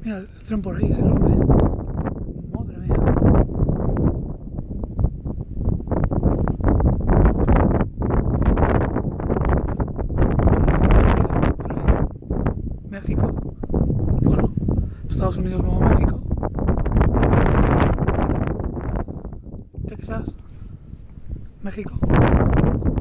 Mira, el tren por ahí, es enorme. Madre mía. México. Bueno, Estados Unidos, Nuevo México. Texas. México.